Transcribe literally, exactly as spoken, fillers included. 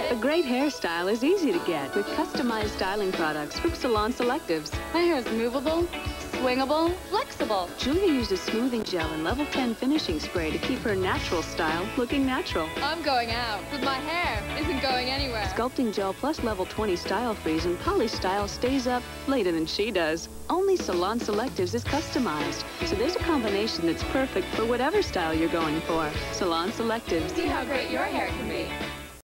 A great hairstyle is easy to get with customized styling products from Salon Selectives. My hair is movable, swingable, flexible. Julia used a smoothing gel and level ten finishing spray to keep her natural style looking natural. I'm going out, but my hair isn't going anywhere. Sculpting gel plus level twenty style freeze and poly style stays up later than she does. Only Salon Selectives is customized, so there's a combination that's perfect for whatever style you're going for. Salon Selectives. See how great your hair can be.